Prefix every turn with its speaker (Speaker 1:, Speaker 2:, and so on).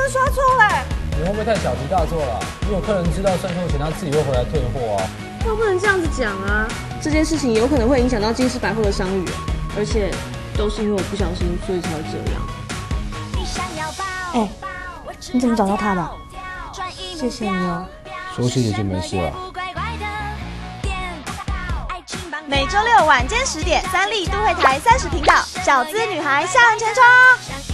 Speaker 1: 刷错了。
Speaker 2: 你会不会太小题大做了？如果客人知道算错钱，他自己会回来退货啊。
Speaker 1: 又不能这样子讲啊！这件事情有可能会影响到金氏百货的商誉，而且都是因为我不小心，所以才会这样。
Speaker 3: 哎，你怎么找到他的？谢谢你哦。
Speaker 2: 说谢谢就没事了。
Speaker 1: 每周六晚间10点，三立都会台30频道，小资女孩校园千窗。